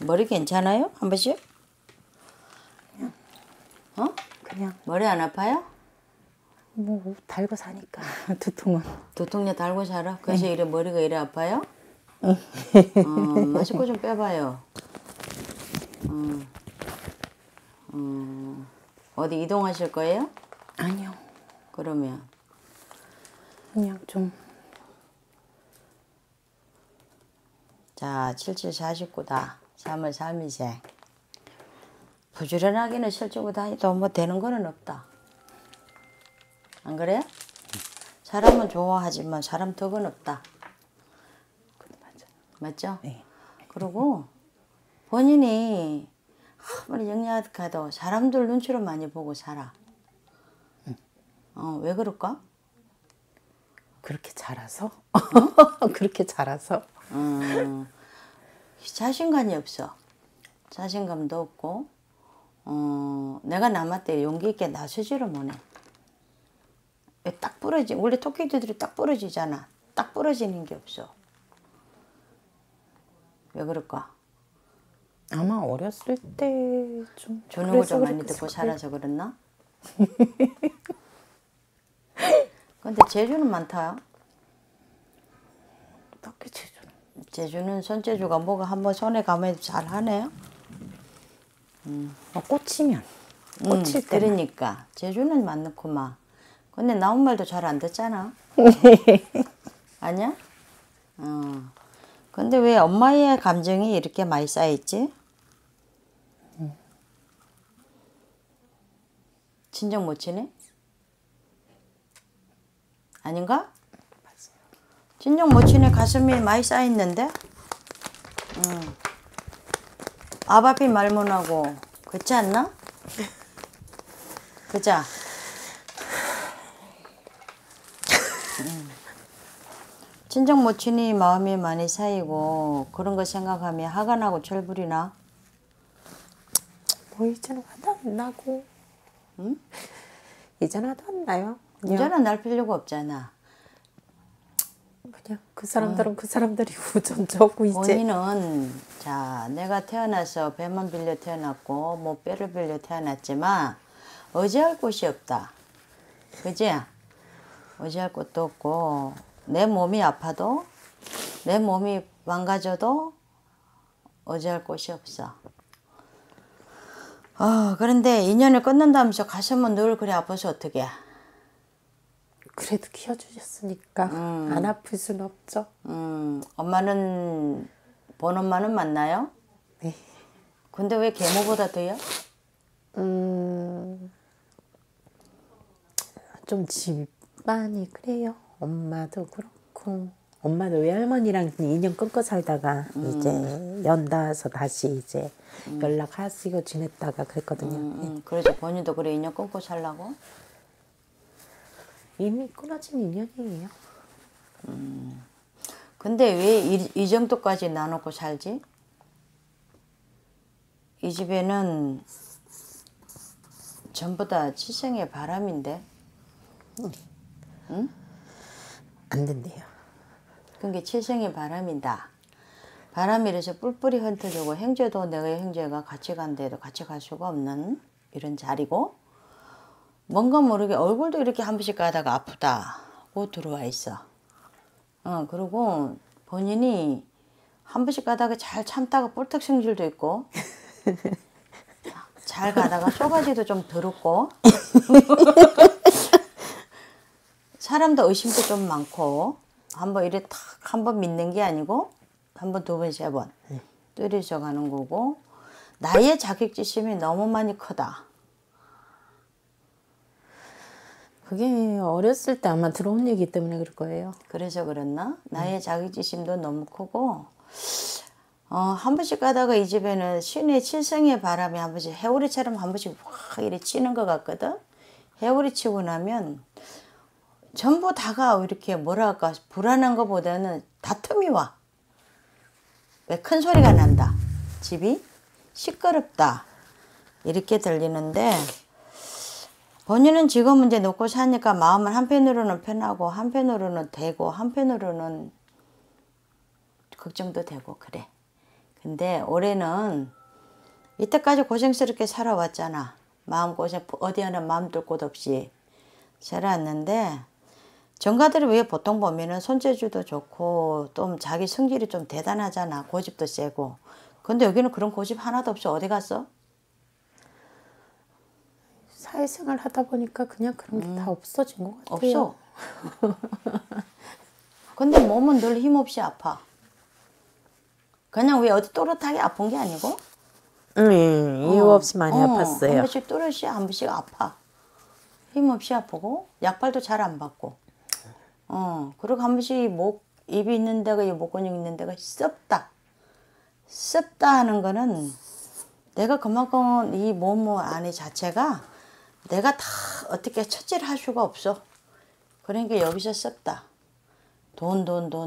머리 괜찮아요? 한 번씩? 어? 그냥 머리 안 아파요? 뭐 달고 사니까 두통은. 두통약 달고 살아? 그래서 이래 머리가 이래 아파요? 마스크 좀 빼봐요. 어디 이동하실 거예요? 아니요. 그러면 그냥 좀. 자, 7749다. 3월 3일생. 부지런하게는 실주고 다니도 뭐 되는 거는 없다. 안 그래요? 사람은 좋아하지만 사람 덕은 없다. 맞죠? 네. 그리고 본인이 아무리 영리하다도 사람들 눈치로 많이 보고 살아. 왜 그럴까? 그렇게 자라서? 그렇게 자라서? 자신감이 없어. 자신감도 없고 내가 남한테 용기 있게 나서지를 못해. 왜 딱 부러지? 원래 토끼들이 딱 부러지잖아. 딱 부러지는 게 없어. 왜 그럴까? 아마 어렸을 때 좀 주는 걸 좀 많이 듣고 살아서 그랬나? 근데 재주는 많다. 딱히 제주는. 재주는 손재주가 뭐가 한번 손에 가면 잘하네요. 꽂히면. 꽂힐 때. 그러니까 재주는 많구만. 근데 나온 말도 잘 안 듣잖아. 아니야? 근데 왜 엄마의 감정이 이렇게 많이 쌓여있지? 친정 못 치네? 아닌가? 친정 못 치네 가슴이 많이 쌓여있는데? 아바피 말 못하고 그렇지 않나? 그자? 친정 못 치니 마음이 많이 쌓이고 그런 거 생각하면 화가 나고 철불이 나? 뭐 이제는 화도 안 나고. 응? 이제는 화도 안 나요. 이제는 날 필요가 없잖아. 그냥 그 사람들은 그 사람들이고 전 저고 이제. 본인은 자 내가 태어나서 배만 빌려 태어났고 뭐 뼈를 빌려 태어났지만 의지할 곳이 없다. 그지? 의지할 곳도 없고 내 몸이 아파도 내 몸이 망가져도 의지할 곳이 없어. 그런데 인연을 끊는다면서 가슴은 늘 그래 아파서 어떡해. 그래도 키워주셨으니까 안 아플 순 없죠. 엄마는 본 엄마는 맞나요? 네. 근데 왜 계모보다 더요? 좀 집안이 그래요. 엄마도 그렇고. 엄마도 외할머니랑 2년 끊고 살다가 이제 연다서 다시 이제 연락하시고 지냈다가 그랬거든요. 그래서 본인도 그래 인연 끊고 살라고? 이미 끊어진 인연이에요. 근데 왜 이 정도까지 나눠고 살지? 이 집에는 전부 다 치생의 바람인데? 응? 안 된대요. 그게 치생의 바람이다. 바람이 이래서 뿔뿔이 흩어지고 형제도 내가 형제가 같이 간데도 같이 갈 수가 없는 이런 자리고 뭔가 모르게 얼굴도 이렇게 한 번씩 가다가 아프다고 들어와 있어. 그리고 본인이 한 번씩 가다가 잘 참다가 뿔떡 성질도 있고 잘 가다가 쪼가지도 좀 더럽고 사람도 의심도 좀 많고 한번 이래 탁 한 번 믿는 게 아니고 한 번, 두 번, 세 번 또 이래서 가는 거고 나의 자격지심이 너무 많이 크다. 그게 어렸을 때 아마 들어온 얘기 때문에 그럴 거예요. 그래서 그랬나? 나의 자격지심도 너무 크고 한 번씩 가다가 이 집에는 신의 칠성의 바람이 한 번씩 해오리처럼 한 번씩 확 이렇게 치는 것 같거든. 해오리 치고 나면 전부 다가 이렇게 뭐랄까 불안한 것보다는 다툼이 와. 왜 큰 소리가 난다. 집이 시끄럽다. 이렇게 들리는데 본인은 지금 이제 놓고 사니까 마음은 한편으로는 편하고 한편으로는 되고 한편으로는 걱정도 되고 그래. 근데 올해는 이때까지 고생스럽게 살아왔잖아. 마음고생 어디 하나 마음 둘 곳 없이 살아왔는데 정가들이 왜 보통 보면은 손재주도 좋고 또 자기 성질이 좀 대단하잖아. 고집도 세고. 근데 여기는 그런 고집 하나도 없이 어디 갔어? 사회생활 하다 보니까 그냥 그런 게 다 없어진 것 같아요. 없어. 근데 몸은 늘 힘없이 아파. 그냥 왜 어디 또렷하게 아픈 게 아니고 이유 없이 많이 한 아팠어요. 번씩 또렷이 한 번씩 아파. 힘없이 아프고 약발도 잘 안 받고. 그리고 한 번씩 목 입이 있는 데가 이 목근육 있는 데가 썩다. 썩다 하는 거는 내가 그만큼 이 몸 안에 자체가 내가 다 어떻게 처치를 할 수가 없어. 그러니까 여기서 썩다. 돈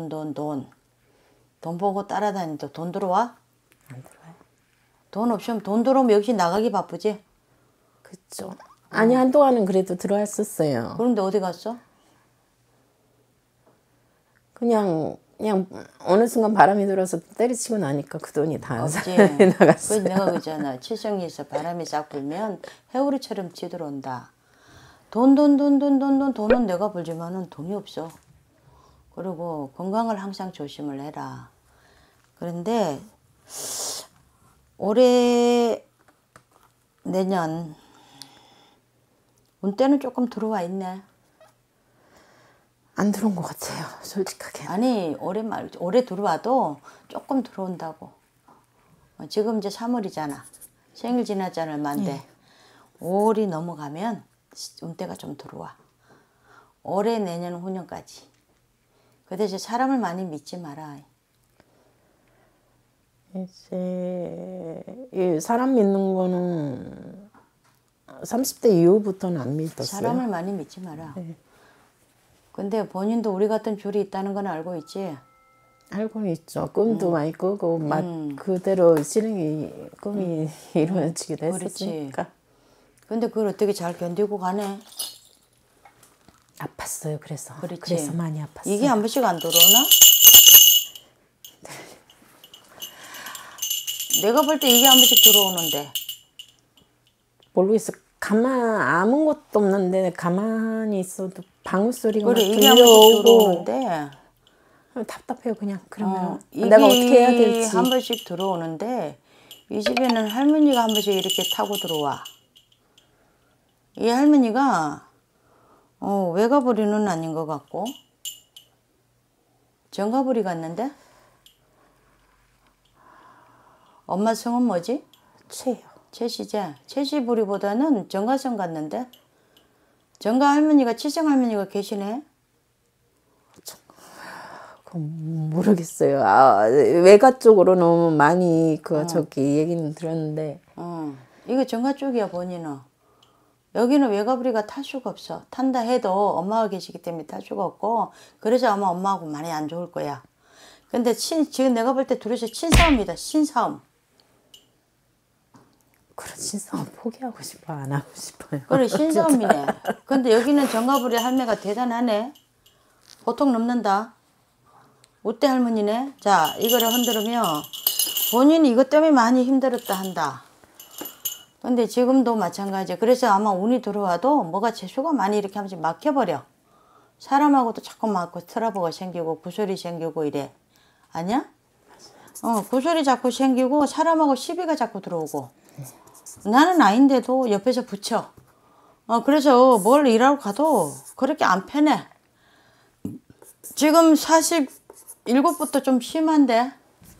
보고 따라다니도 돈 들어와? 안 들어와요. 돈 없으면 돈 들어오면 역시 나가기 바쁘지? 그쵸. 아니 한동안은 그래도 들어왔었어요. 그런데 어디 갔어? 그냥 어느 순간 바람이 들어서 때려치고 나니까 그 돈이 다 없지. 나갔어요. 그래서 내가 그러잖아. 칠성리에서 바람이 싹 불면 해오리처럼 치들어온다. 돈은 내가 벌지만은 돈이 없어. 그리고 건강을 항상 조심을 해라. 그런데 올해 내년 운때는 조금 들어와 있네. 안 들어온 것 같아요. 솔직하게. 아니 올해 들어와도 조금 들어온다고. 지금 이제 3월이잖아. 생일 지나지 얼마인데 5월이 넘어가면 운때가 좀 들어와. 올해 내년 후년까지. 그 대신 사람을 많이 믿지 마라. 이제 이 사람 믿는 거는 30대 이후부터는 안 믿었어요. 사람을 많이 믿지 마라. 근데 본인도 우리 같은 줄이 있다는 건 알고 있지? 알고 있죠. 꿈도 많이 꾸고 막 그대로 실행이 꿈이 이루어지기도 했으니까. 근데 그걸 어떻게 잘 견디고 가네? 아팠어요. 그래서. 그렇지. 그래서 많이 아팠어요. 이게 한 번씩 안 들어오나? 내가 볼 때 이게 한 번씩 들어오는데. 모르겠어. 아무것도 없는데 가만히 있어도 방울 소리가 그래, 막 이게 한 번씩 들려오고 들어오는데. 답답해요. 그냥 그러면 이게 내가 어떻게 해야 될지. 한 번씩 들어오는데 이 집에는 할머니가 한 번씩 이렇게 타고 들어와. 이 할머니가 외가부리는 아닌 것 같고 정가부리 같는데? 엄마 성은 뭐지? 최요. 최씨제. 최씨부리보다는 정가성 같는데? 정가 할머니가 치성 할머니가 계시네? 그건 모르겠어요. 외가 쪽으로는 많이 저기 얘기는 들었는데. 이거 정가 쪽이야 본인은. 여기는 외가부리가 탈 수가 없어. 탄다 해도 엄마가 계시기 때문에 탈 수가 없고 그래서 아마 엄마하고 많이 안 좋을 거야. 근데 지금 내가 볼 때 둘이서 친싸움이다. 친싸움. 그런 신상은 포기하고 싶어. 안 하고 싶어요. 그래 신싸움이네. 근데 여기는 정가부리 할매가 대단하네. 보통 넘는다. 우대 할머니네. 자 이거를 흔들으면 본인이 이것 때문에 많이 힘들었다 한다. 근데 지금도 마찬가지야. 그래서 아마 운이 들어와도 뭐가 재수가 많이 이렇게 하면서 막혀버려. 사람하고도 자꾸 막고 트러블가 생기고 구설이 생기고 이래. 아니야? 구설이 자꾸 생기고 사람하고 시비가 자꾸 들어오고. 나는 아닌데도 옆에서 붙여. 그래서 뭘 일하러 가도 그렇게 안 편해. 지금 47부터 좀 심한데.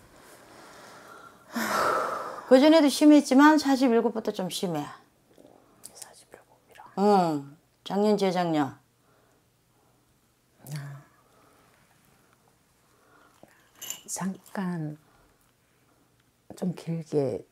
그전에도 심했지만 47부터 좀 심해. 47이라. 응. 작년 재작년. 잠깐 좀 길게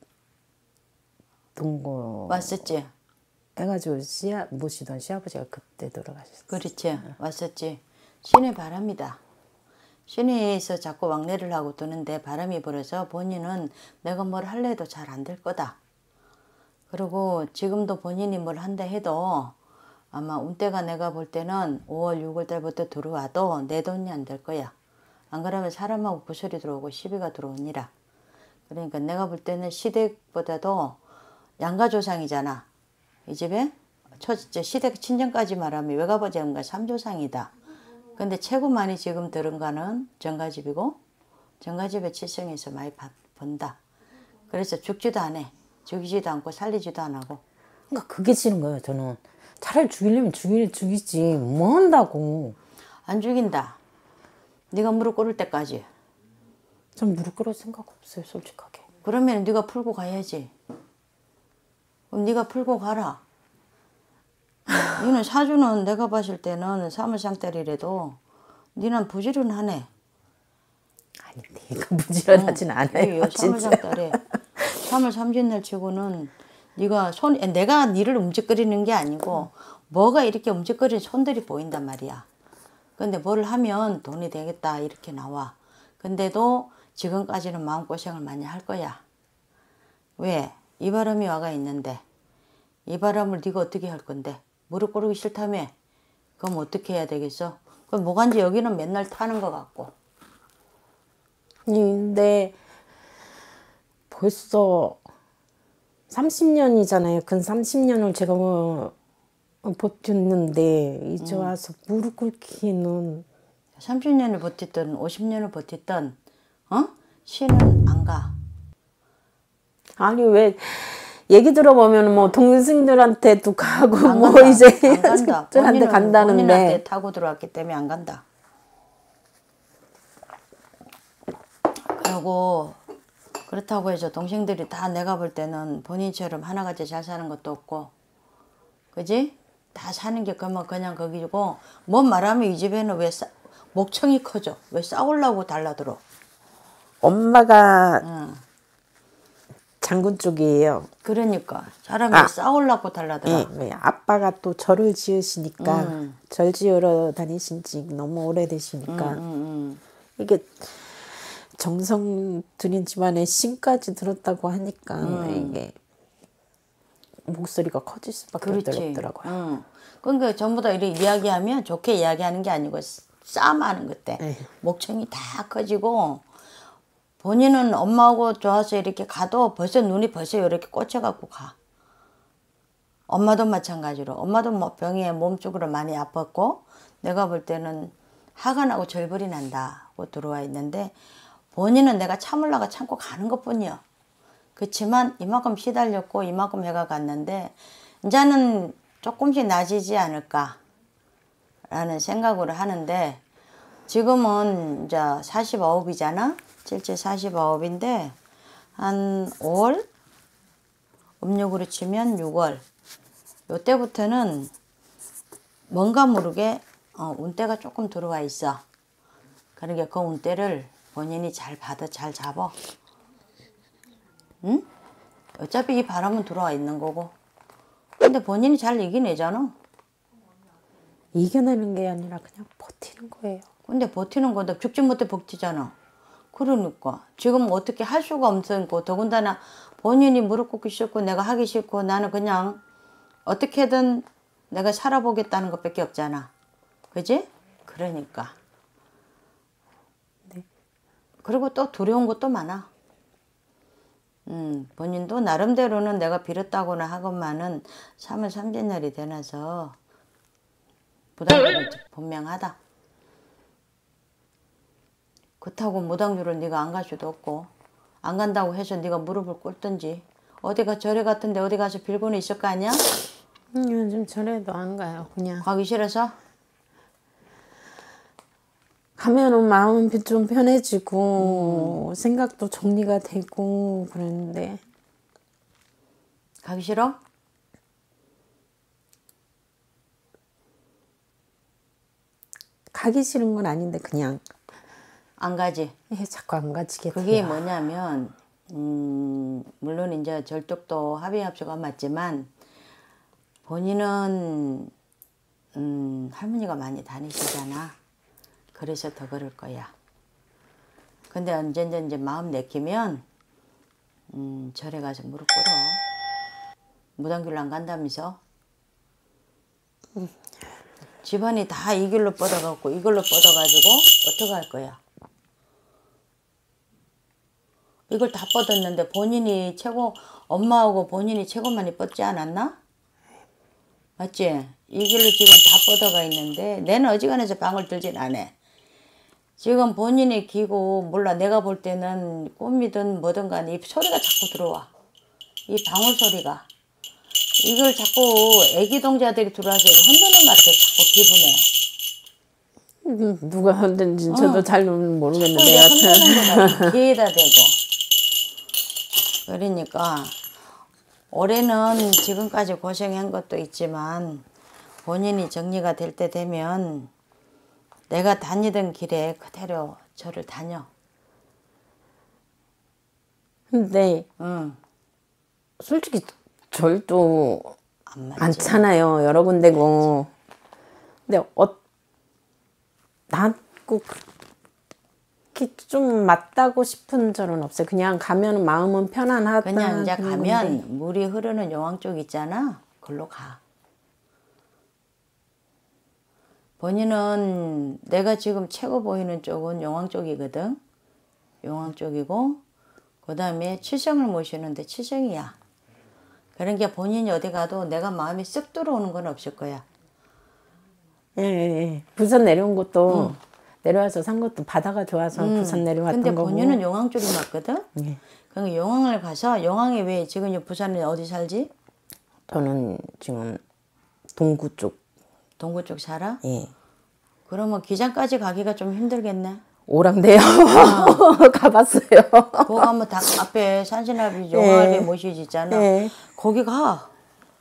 동거 왔었지. 해가지고 모시던 시아버지가 그때 돌아가셨어요. 그렇지. 왔었지. 신의 바람이다. 신의에서 자꾸 왕래를 하고 드는데 바람이 불어서 본인은 내가 뭘 할래 해도 잘 안 될 거다. 그리고 지금도 본인이 뭘 한다 해도 아마 운때가 내가 볼 때는 5월 6월 달부터 들어와도 내 돈이 안 될 거야. 안 그러면 사람하고 구설이 들어오고 시비가 들어오니라. 그러니까 내가 볼 때는 시댁보다도 양가조상이잖아. 이 집에 첫째 시댁 친정까지 말하면 외가버지가 3조상이다. 근데 최고 많이 지금 들은 거는 정가집이고 정가집의 칠성에서 많이 본다. 그래서 죽지도 안 해. 죽이지도 않고 살리지도 안 하고. 그러니까 그게 싫은 거예요. 저는 차라리 죽이려면 죽이지 뭐 한다고. 안 죽인다. 네가 무릎 꿇을 때까지. 전 무릎 꿇을 생각 없어요, 솔직하게. 그러면 네가 풀고 가야지. 그럼 네가 풀고 가라. 너는 사주는 내가 봤을 때는 사무장딸이라도 니는 부지런하네. 아니, 내가 부지런하진 않아요. 사무장딸에 3월 3진날 치고는 네가 내가 니를 움직거리는 게 아니고 뭐가 이렇게 움직거리는 손들이 보인단 말이야. 근데 뭘 하면 돈이 되겠다 이렇게 나와. 근데도 지금까지는 마음고생을 많이 할 거야. 왜? 이 바람이 와가 있는데 이 바람을 네가 어떻게 할 건데? 무릎 꿇기 싫다며? 그럼 어떻게 해야 되겠어? 그럼 뭐간지 여기는 맨날 타는 것 같고. 근데 벌써 30년이잖아요. 근 30년을 제가 버텼는데 이제 와서 무릎 꿇기는 30년을 버텼든 50년을 버텼든 신은 안 가. 아니 왜 얘기 들어보면 뭐 동생들한테도 가고 뭐 간다. 이제 안 간다. 한테 간다는데 본인한테 타고 들어왔기 때문에 안 간다. 그리고 그렇다고 해서 동생들이 다 내가 볼 때는 본인처럼 하나같이 잘 사는 것도 없고, 그지? 다 사는 게 그냥 거기고, 뭔 말하면 이 집에는 왜 목청이 커져? 왜 싸우려고 달라들어? 엄마가 장군 쪽이에요. 그러니까 사람이 싸우려고 달라들어. 네, 아빠가 또 절을 지으시니까 절 지으러 다니신 지 너무 오래되시니까 이게 정성 들인 집안에 신까지 들었다고 하니까 이게 목소리가 커질 수밖에 없더라고요. 그러니까 전부 다 이렇게 이야기하면 좋게 이야기하는 게 아니고 싸움하는 그때 목청이 다 커지고, 본인은 엄마하고 좋아서 이렇게 가도 벌써 눈이 벌써 이렇게 꽂혀갖고 가. 엄마도 마찬가지로. 엄마도 뭐 병에 몸쪽으로 많이 아팠고 내가 볼 때는 화가 나고 절벌이 난다고 들어와 있는데, 본인은 내가 참으려고 참고 가는 것뿐이요. 그렇지만 이만큼 시달렸고 이만큼 해가 갔는데 이제는 조금씩 나아지지 않을까 라는 생각으로 하는데, 지금은 이제 49이잖아. 실제 49인데 한 5월? 음력으로 치면 6월. 요때부터는 뭔가 모르게 운대가 조금 들어와 있어. 그러니까 그 운대를 본인이 잘 받아 잘 잡아. 응? 어차피 이 바람은 들어와 있는 거고. 근데 본인이 잘 이겨내잖아. 이겨내는 게 아니라 그냥 버티는 거예요. 근데 버티는 건데 죽지 못해 버티잖아. 그러니까 지금 어떻게 할 수가 없으니까, 더군다나 본인이 무릎 꿇기 싫고 내가 하기 싫고 나는 그냥 어떻게든 내가 살아보겠다는 것밖에 없잖아. 그지? 그러니까. 네. 그리고 또 두려운 것도 많아. 본인도 나름대로는 내가 빌었다고나 하건만은 3월 3진날이 되나서 부담감이 분명하다. 그렇다고 무당주를 네가 안 갈 수도 없고, 안 간다고 해서 네가 무릎을 꿇든지 어디가 절에 같은데 어디 가서 빌고는 있을 거 아니야? 요즘 절에도 안 가요. 그냥 가기 싫어서? 가면은 마음이 좀 편해지고 생각도 정리가 되고 그러는데. 가기 싫어? 가기 싫은 건 아닌데 그냥 안 가지. 자꾸 안 가지게 그게 돼요. 뭐냐면 물론 이제 절뚝도 합의합수가 맞지만 본인은 할머니가 많이 다니시잖아. 그래서 더 그럴 거야. 근데 언젠지 이제 마음 내키면 절에 가서 무릎 꿇어. 무당길로 안 간다면서? 집안이 다 이 길로 뻗어갖고 이걸로 뻗어가지고 어떡할 거야? 이걸 다 뻗었는데 본인이 최고, 엄마하고 본인이 최고 많이 뻗지 않았나? 맞지? 이 길로 지금 다 뻗어가 있는데 내는 어지간해서 방울 들진 않아. 지금 본인이 기고 몰라 내가 볼 때는 꿈이든 뭐든 간에 이 소리가 자꾸 들어와. 이 방울 소리가. 이걸 자꾸 애기 동자들이 들어와서 흔드는 것 같아. 자꾸 기분에. 누가 흔든지 저도 잘 모르겠는데 흔드는 거다. 귀에다 대고. 그러니까 올해는 지금까지 고생한 것도 있지만 본인이 정리가 될 때 되면 내가 다니던 길에 그대로 절을 다녀. 근데 응. 솔직히 절도 안 맞지. 많잖아요. 여러 군데고. 근데 나꼭 그렇게 좀 맞다고 싶은 절은 없어요. 그냥 가면 마음은 편안하다. 그냥 이제 가면 건데. 물이 흐르는 용왕 쪽 있잖아. 그걸로 가. 본인은 내가 지금 최고 보이는 쪽은 용왕 쪽이거든. 용왕 쪽이고 그 다음에 칠성을 모시는데 칠성이야. 그러니까 본인이 어디 가도 내가 마음이 쓱 들어오는 건 없을 거야. 예, 예. 부산 내려온 것도 내려와서 산 것도 바다가 좋아서 부산 내려왔던 근데 거고. 본인은 용왕 쪽이 맞거든. 예. 그러니까 용왕을 가서 용왕이 왜 지금 부산에 어디 살지? 저는 지금 동구 쪽. 동구 쪽 살아? 예. 그러면 기장까지 가기가 좀 힘들겠네. 오랑대요. 가봤어요. 그거 가면 닭 앞에 산신할비 용왕할비 모시지 있잖아. 예. 거기 가.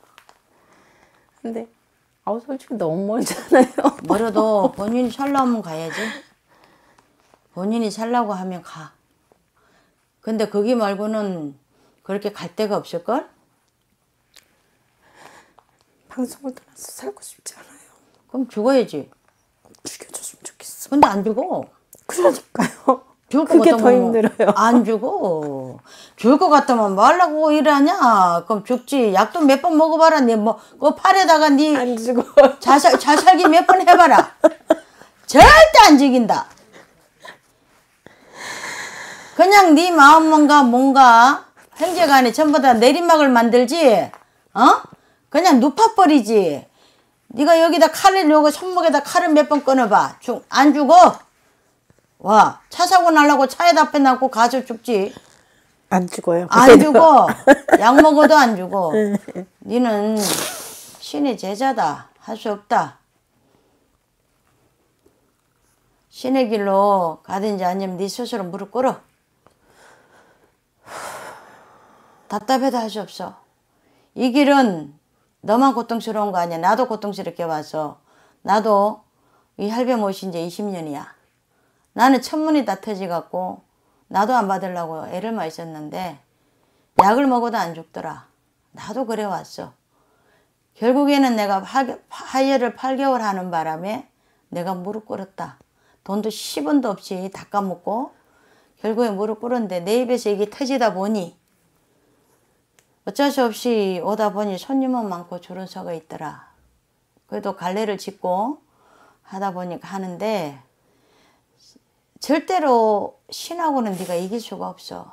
근데 솔직히 너무 멀잖아요. 멀어도 본인이 살려면 가야지. 본인이 살라고 하면 가. 근데 거기 말고는 그렇게 갈 데가 없을걸? 방송을 떠나서 살고 싶지 않아요. 그럼 죽어야지. 죽여줬으면 좋겠어. 근데 안 죽어. 그러니까요. 죽을 것 그게 더 같으면 힘들어요. 안 죽어. 죽을 것 같으면 뭐 하려고 일하냐? 그럼 죽지. 약도 몇 번 먹어봐라. 니 뭐, 그 팔에다가 니 안 죽어. 자살기 몇 번 해봐라. 절대 안 죽인다. 그냥 네 마음과 뭔가 형제간에 전부 다 내리막을 만들지. 어? 그냥 눕혀버리지. 네가 여기다 칼을 요거 손목에다 칼을 몇 번 끊어봐. 안 죽어. 와, 차 사고 날라고 차에다 앞에 놔고 가서 죽지. 안 죽어요. 안 죽어. 약 먹어도 안 죽어. 니는 신의 제자다. 할 수 없다. 신의 길로 가든지 아니면 네 스스로 무릎 꿇어. 답답해도 할 수 없어. 이 길은 너만 고통스러운 거 아니야. 나도 고통스럽게 와서. 나도 이 할배 모신 지 20년이야. 나는 천문이 다 터지갖고 나도 안 받으려고 애를 많이 썼는데 약을 먹어도 안 죽더라. 나도 그래 왔어. 결국에는 내가 하혈을 8개월 하는 바람에 내가 무릎 꿇었다. 돈도 10원도 없이 다 까먹고 결국에 무릎 꿇었는데 내 입에서 이게 터지다 보니 어쩔 수 없이 오다 보니 손님은 많고 줄은 서가 있더라. 그래도 갈래를 짓고 하다 보니까 하는데 절대로 신하고는 네가 이길 수가 없어.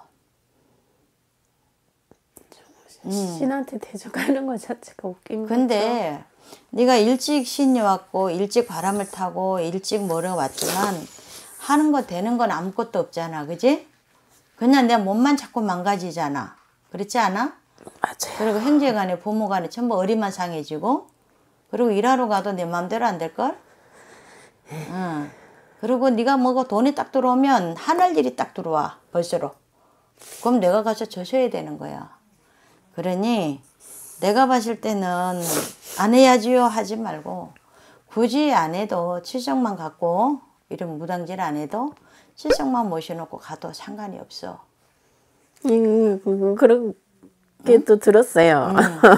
신한테 대적하는 것 자체가 웃긴 근데 네가 일찍 신이 왔고 일찍 바람을 타고 일찍 뭐려 왔지만 하는 거 되는 건 아무것도 없잖아. 그지? 그냥 내 몸만 자꾸 망가지잖아. 그렇지 않아? 맞아요. 그리고 형제간에 부모간에 전부 어리만 상해지고 그리고 일하러 가도 내 마음대로 안 될걸? 응. 그리고 네가 뭐가 돈이 딱 들어오면 하늘 일이 딱 들어와 벌써로. 그럼 내가 가서 져셔야 되는 거야. 그러니 내가 봤을 때는 안 해야지요 하지 말고 굳이 안 해도 칠성만 갖고 이런 무당질 안 해도 칠성만 모셔놓고 가도 상관이 없어. 그런 게 또 들었어요.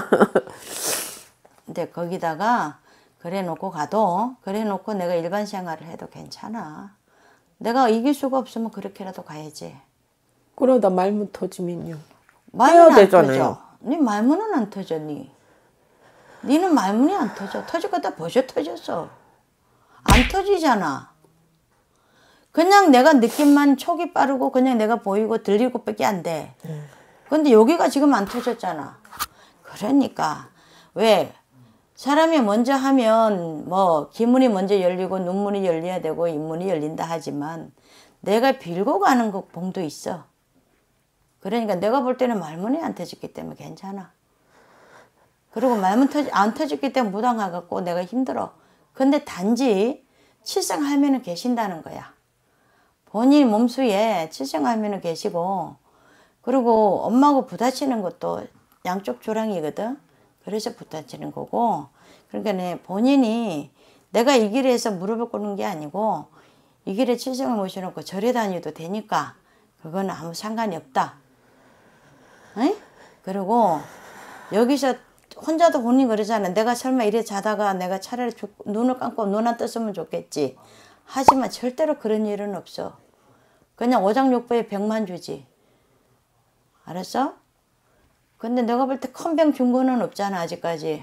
근데 거기다가 그래 놓고 가도 그래 놓고 내가 일반 생활을 해도 괜찮아. 내가 이길 수가 없으면 그렇게라도 가야지. 그러다 말문 터지면요. 말문 안 되잖아요. 터져. 네 말문은 안 터져. 니는 말문이 안 터져. 터질 거다 벌써 터졌어. 안 터지잖아. 그냥 내가 느낌만 촉이 빠르고 그냥 내가 보이고 들리고 밖에 안 돼. 근데 여기가 지금 안 터졌잖아. 그러니까 왜 사람이 먼저 하면 뭐 기문이 먼저 열리고 눈문이 열려야 되고 입문이 열린다 하지만 내가 빌고 가는 거 봉도 있어. 그러니까 내가 볼 때는 말문이 안 터졌기 때문에 괜찮아. 그리고 말문 안 터졌기 때문에 무당해갖고 내가 힘들어. 근데 단지 칠성할매는 계신다는 거야. 본인 몸수에 칠성할매는 계시고 그리고 엄마하고 부딪히는 것도 양쪽 조랑이거든. 그래서 부딪히는 거고 그러니까 본인이 내가 이 길에 해서 무릎을 꿇는 게 아니고 이 길에 칠성을 모셔놓고 절에 다녀도 되니까 그거는 아무 상관이 없다. 에? 그리고 여기서 혼자도 본인 그러잖아. 내가 설마 이래 자다가 내가 차라리 눈을 감고 눈 안 떴으면 좋겠지. 하지만 절대로 그런 일은 없어. 그냥 오장육부에 병만 주지. 알았어? 근데 내가 볼 때 큰 병 준 거는 없잖아 아직까지.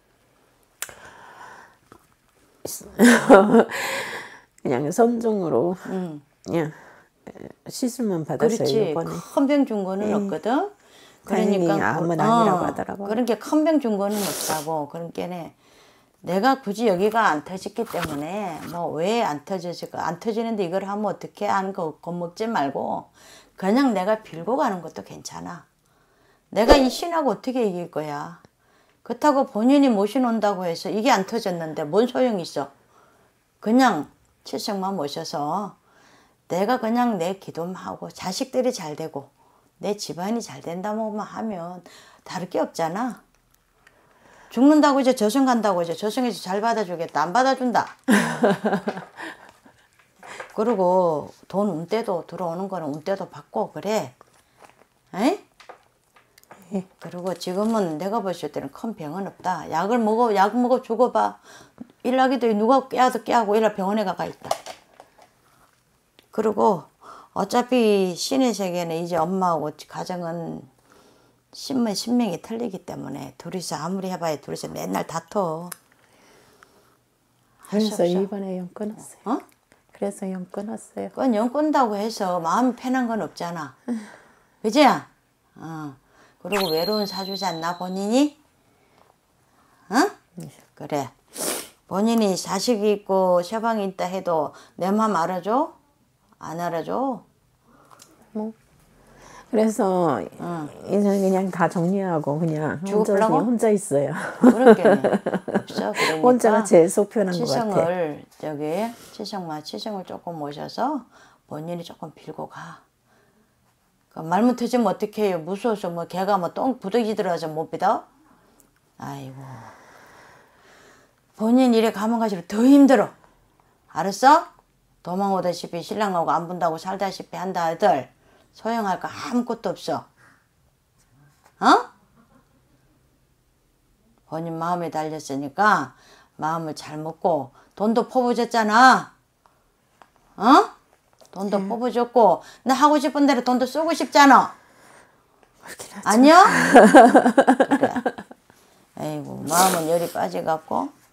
그냥 선종으로 그냥 시술만 받았어요. 그렇지. 이번에. 큰 병 준 거는 없거든. 그러니까 암은 아니라고 하더라고요. 그러니까 큰 병 준 거는 없다고. 그러니까 내가 굳이 여기가 안 터졌기 때문에 뭐 왜 안 터졌을까? 안 터지는데 이걸 하면 어떻게 하는 거 겁먹지 말고 그냥 내가 빌고 가는 것도 괜찮아. 내가 이 신하고 어떻게 이길 거야? 그렇다고 본인이 모셔놓는다고 해서 이게 안 터졌는데 뭔 소용이 있어? 그냥 칠성만 모셔서 내가 그냥 내 기도만 하고 자식들이 잘 되고 내 집안이 잘 된다고만 하면 다를 게 없잖아. 죽는다고 이제 저승 간다고 이제 저승에서 잘 받아주겠다. 안 받아준다. 그리고 돈 운대도 들어오는 거는 운대도 받고 그래. 에? 그리고 지금은 내가 봤을 때는 큰 병은 없다. 약 먹어 죽어봐. 일하기도 누가 깨도 깨하고 일할 병원에 가가 있다. 그리고 어차피 신의 세계는 이제 엄마하고 가정은 신명이 틀리기 때문에 둘이서 아무리 해봐야 둘이서 맨날 다퉈. 그래서 이번에 영 끊었어요. 어? 그래서 영 끊었어요. 그건 영 끊다고 해서 마음이 편한 건 없잖아. 그지? 그리고 외로운 사주지 않나 본인이? 그래. 본인이 자식이 있고 서방이 있다 해도 내 마음 알아줘? 안 알아줘? 뭐 그래서 이제 그냥 다 정리하고 그냥 혼자 있어요. 그렇게 없어. 그러니까 혼자가 제일 속 편한 것 같아. 치성을 조금 모셔서 본인이 조금 빌고 가. 말 못해지면 어떻게 해요? 무서워서 뭐 걔가 뭐 똥 부득이 들어가서 못 믿어? 아이고. 본인 일에 가면 갈수록 더 힘들어. 알았어? 도망오다시피 신랑하고 안 본다고 살다시피 한다 하들 소용할 거 아무것도 없어. 본인 마음에 달렸으니까 마음을 잘 먹고 돈도 퍼부었잖아. 돈도 퍼부었고 나 하고 싶은 대로 돈도 쓰고 싶잖아. 아니야? 그래. 아이고 마음은 열이 빠져갖고